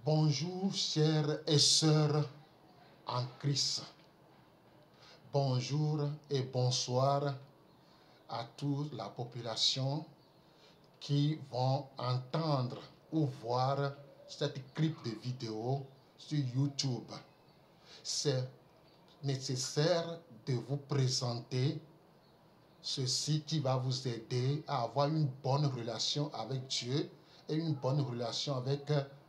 Bonjour, chers et sœurs en Christ. Bonjour et bonsoir à toute la population qui vont entendre ou voir cette clip de vidéo sur YouTube. C'est nécessaire de vous présenter ceci qui va vous aider à avoir une bonne relation avec Dieu et une bonne relation avec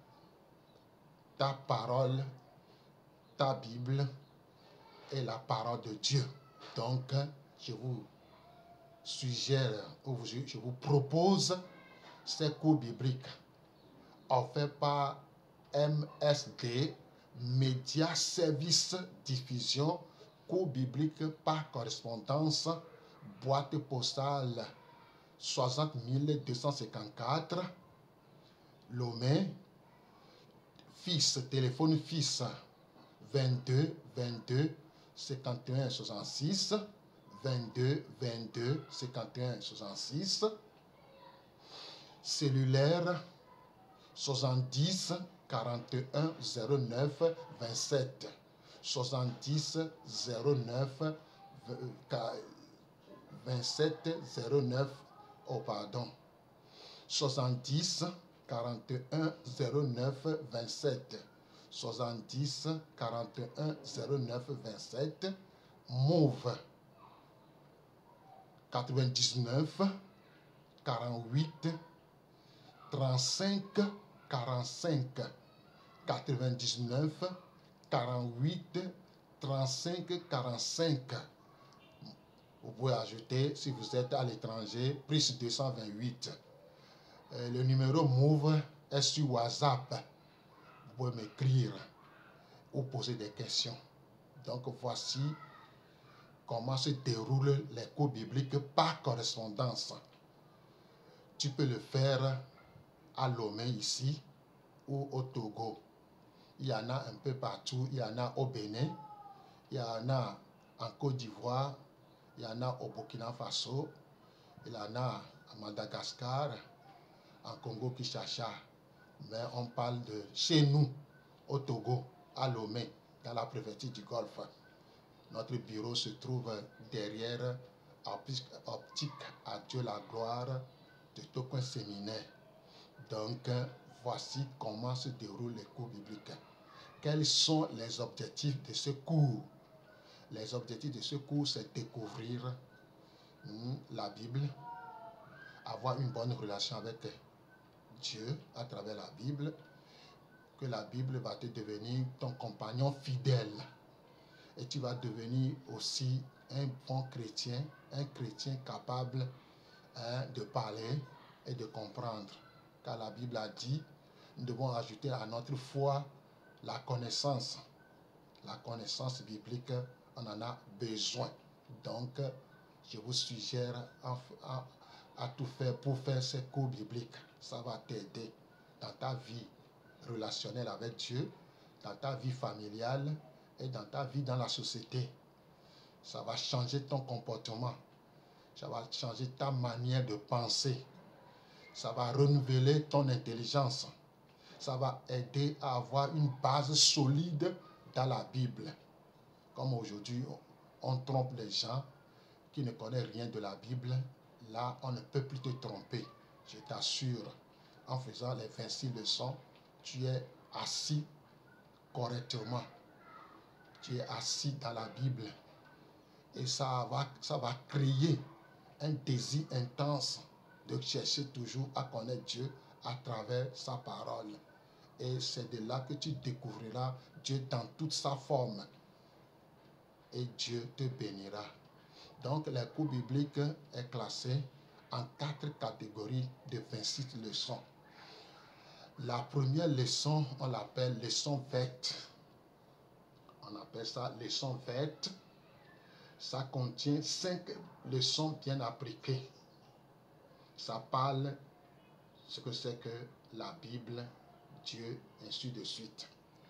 ta parole, ta Bible et la parole de Dieu. Donc, je vous suggère, ou je vous propose ces cours bibliques offerts par MSD, Média Service Diffusion, cours bibliques par correspondance, boîte postale 60 254, Lomé, téléphone fixe 22 22 51 66, 22 22 51 66, cellulaire 70 41 09 27, 70 09 27 09, oh pardon, 70 41 09 27, 70 41 09 27, Mauve 99 48 35 45, 99 48 35 45. Vous pouvez ajouter, si vous êtes à l'étranger, plus 228. Le numéro Move est sur WhatsApp. Vous pouvez m'écrire ou poser des questions. Donc voici comment se déroulent les cours bibliques par correspondance. Tu peux le faire à Lomé ici ou au Togo. Il y en a un peu partout. Il y en a au Bénin, il y en a en Côte d'Ivoire, il y en a au Burkina Faso, il y en a à Madagascar, en Congo-Kinshasa. Mais on parle de chez nous, au Togo, à Lomé, dans la préfecture du Golfe. Notre bureau se trouve derrière Optique à Dieu la gloire de Tokoin Séminaire. Donc, voici comment se déroulent les cours bibliques. Quels sont les objectifs de ce cours? Les objectifs de ce cours, c'est découvrir la Bible, avoir une bonne relation avec Dieu à travers la Bible, que la Bible va te devenir ton compagnon fidèle. Et tu vas devenir aussi un bon chrétien, un chrétien capable de parler et de comprendre. Car la Bible a dit, nous devons ajouter à notre foi la connaissance. La connaissance biblique, on en a besoin. Donc, je vous suggère à tout faire pour faire ces cours bibliques. Ça va t'aider dans ta vie relationnelle avec Dieu, dans ta vie familiale et dans ta vie dans la société. Ça va changer ton comportement. Ça va changer ta manière de penser. Ça va renouveler ton intelligence. Ça va aider à avoir une base solide dans la Bible. Comme aujourd'hui, on trompe les gens qui ne connaissent rien de la Bible. Là, on ne peut plus te tromper. Je t'assure, en faisant les 26 leçons, tu es assis correctement. Tu es assis dans la Bible. Et ça va créer un désir intense de chercher toujours à connaître Dieu à travers sa parole. Et c'est de là que tu découvriras Dieu dans toute sa forme. Et Dieu te bénira. Donc, les cours bibliques est classé en 4 catégories de 26 leçons. La première leçon, on l'appelle leçon verte. On appelle ça leçon verte. Ça contient 5 leçons bien appliquées. Ça parle ce que c'est que la Bible, Dieu, ainsi de suite.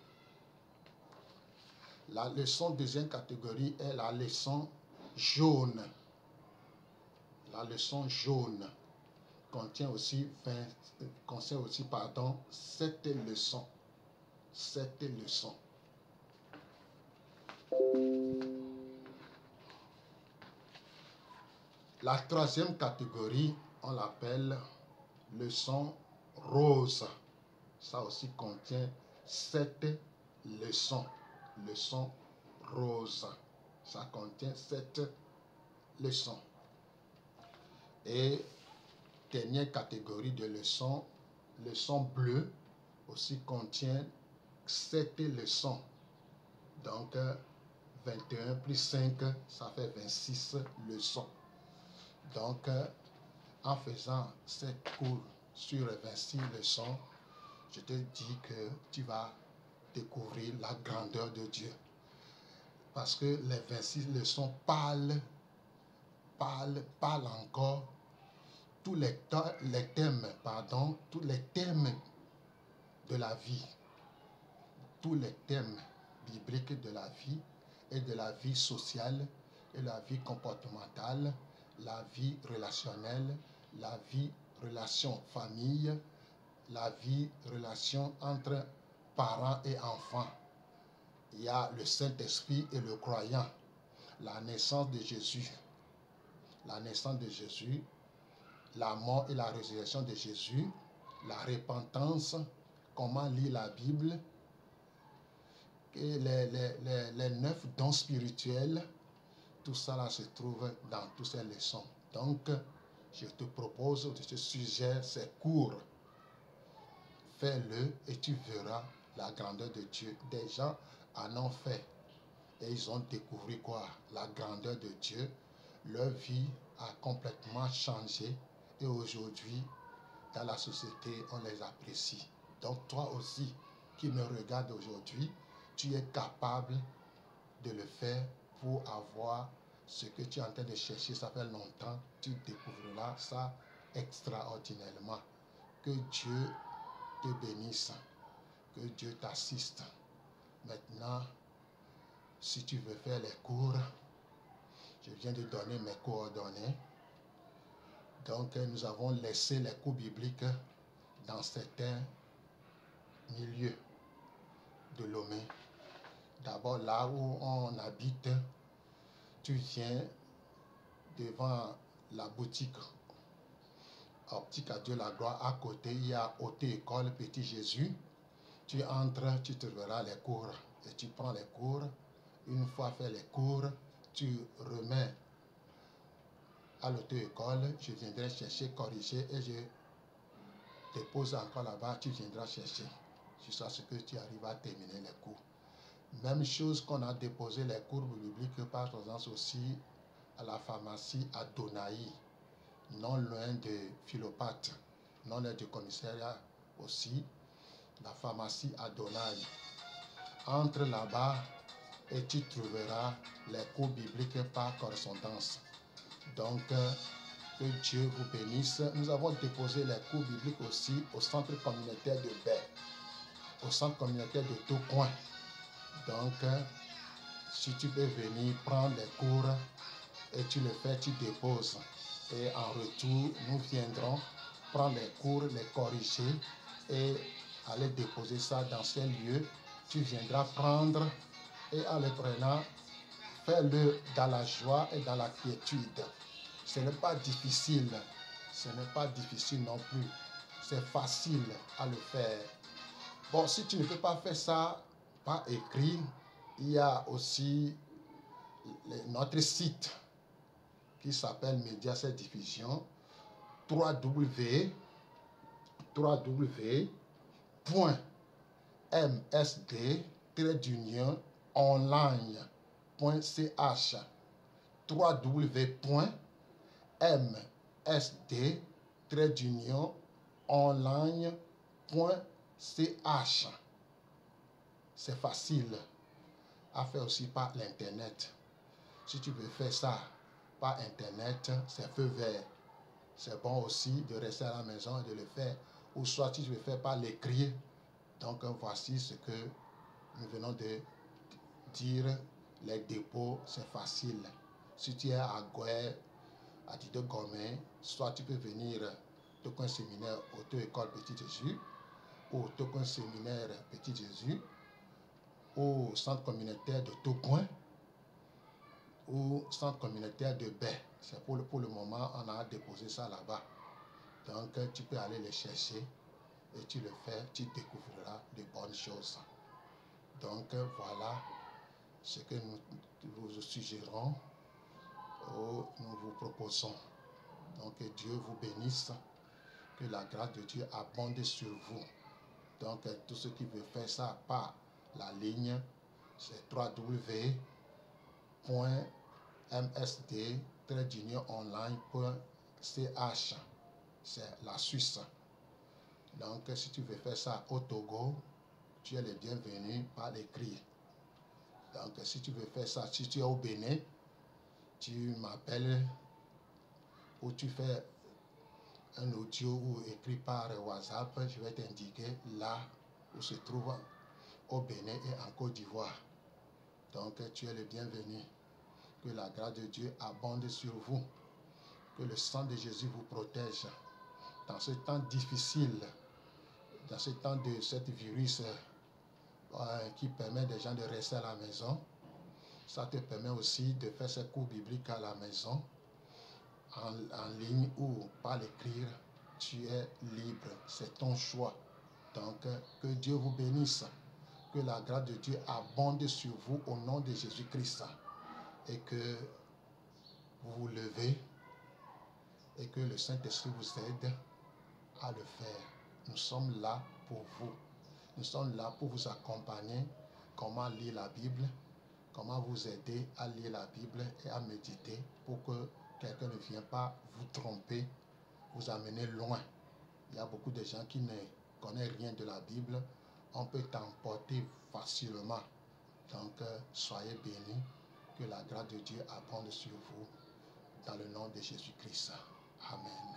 La leçon deuxième catégorie est la leçon jaune. La leçon jaune contient aussi 7 leçons. 7 leçons. La troisième catégorie, on l'appelle leçon rose. Ça aussi contient 7 leçons. Leçon rose. Ça contient 7 leçons. Et dernière catégorie de leçons, leçon bleue, aussi contient 7 leçons. Donc, 21 plus 5, ça fait 26 leçons. Donc, en faisant cette cours sur 26 leçons, je te dis que tu vas découvrir la grandeur de Dieu. Parce que les 26 leçons parlent encore tous les thèmes de la vie. Tous les thèmes bibliques de la vie et de la vie sociale et la vie comportementale, la vie relationnelle, la vie relation famille, la vie relation entre parents et enfants. Il y a le Saint-Esprit et le croyant, la naissance de Jésus, la mort et la résurrection de Jésus, la repentance, comment lire la Bible, et les 9 dons spirituels, tout ça là se trouve dans toutes ces leçons. Donc, je te propose de ce sujet, ces cours. Fais-le et tu verras la grandeur de Dieu. Des gens en ont fait et ils ont découvert quoi? La grandeur de Dieu. Leur vie a complètement changé et aujourd'hui, dans la société, on les apprécie. Donc, toi aussi, qui me regardes aujourd'hui, tu es capable de le faire pour avoir ce que tu es en train de chercher. Ça fait longtemps, tu découvriras ça extraordinairement. Que Dieu te bénisse, que Dieu t'assiste. Maintenant, si tu veux faire les cours, je viens de donner mes coordonnées. Donc, nous avons laissé les cours bibliques dans certains milieux de Lomé. D'abord, là où on habite, tu viens devant la boutique Optique à Dieu la gloire. À côté, il y a Auto-École Petit Jésus. Tu entres, tu trouveras les cours et tu prends les cours. Une fois fait les cours, tu remets à l'auto-école. Je viendrai chercher, corriger et je dépose encore là-bas. Tu viendras chercher jusqu'à ce que tu arrives à terminer les cours. Même chose qu'on a déposé les cours bibliques par présence aussi à la pharmacie à Donaï, non loin de Philopathe, non loin du commissariat aussi, la pharmacie à Donaï. Entre là-bas et tu trouveras les cours bibliques par correspondance. Donc, que Dieu vous bénisse. Nous avons déposé les cours bibliques aussi au centre communautaire de Baie, au centre communautaire de Tocoin. Donc, si tu peux venir prendre les cours et tu le fais, tu déposes. Et en retour, nous viendrons prendre les cours, les corriger et aller déposer ça dans ces lieux. Tu viendras prendre et en le prenant, fais-le dans la joie et dans la quiétude. Ce n'est pas difficile. Ce n'est pas difficile non plus. C'est facile à le faire. Bon, si tu ne peux pas faire ça par écrit, il y a aussi notre site qui s'appelle Mediaset Diffusion, www.msd-online.ch www.msd-online.ch. C'est facile à faire aussi par l'internet. Si tu veux faire ça par internet, c'est feu vert. C'est bon aussi de rester à la maison et de le faire. Ou soit si tu veux faire par l'écrit. Donc voici ce que nous venons de dire. Les dépôts, c'est facile. Si tu es à Gouet, à Tite Gomé, soit tu peux venir de coin séminaire Auto-École Petit Jésus, au Tocoin Séminaire Petit Jésus, au centre communautaire de Tocoin, au centre communautaire de Baie. C'est pour le moment, on a déposé ça là-bas. Donc, tu peux aller les chercher et tu le fais, tu découvriras de bonnes choses. Donc, voilà ce que nous vous suggérons ou nous vous proposons. Donc, que Dieu vous bénisse, que la grâce de Dieu abonde sur vous. Donc, tous ceux qui veulent faire ça par la ligne, c'est www.msd-online.ch. C'est la Suisse. Donc, si tu veux faire ça au Togo, tu es le bienvenu par l'écrit. Donc, si tu veux faire ça, si tu es au Bénin, tu m'appelles ou tu fais un audio ou écrit par WhatsApp, je vais t'indiquer là où se trouve au Bénin et en Côte d'Ivoire. Donc, tu es le bienvenu. Que la grâce de Dieu abonde sur vous. Que le sang de Jésus vous protège. Dans ce temps difficile, dans ce temps de cette virus qui permet des gens de rester à la maison, ça te permet aussi de faire ces cours bibliques à la maison, en ligne ou par l'écrire. Tu es libre, c'est ton choix. Donc, que Dieu vous bénisse. Que la grâce de Dieu abonde sur vous au nom de Jésus-Christ. Et que vous vous levez et que le Saint-Esprit vous aide à le faire. Nous sommes là pour vous. Nous sommes là pour vous accompagner. Comment lire la Bible, comment vous aider à lire la Bible et à méditer pour que quelqu'un ne vienne pas vous tromper, vous amener loin. Il y a beaucoup de gens qui ne connaissent rien de la Bible. On peut t'emporter facilement. Donc, soyez bénis. Que la grâce de Dieu abonde sur vous. Dans le nom de Jésus-Christ. Amen.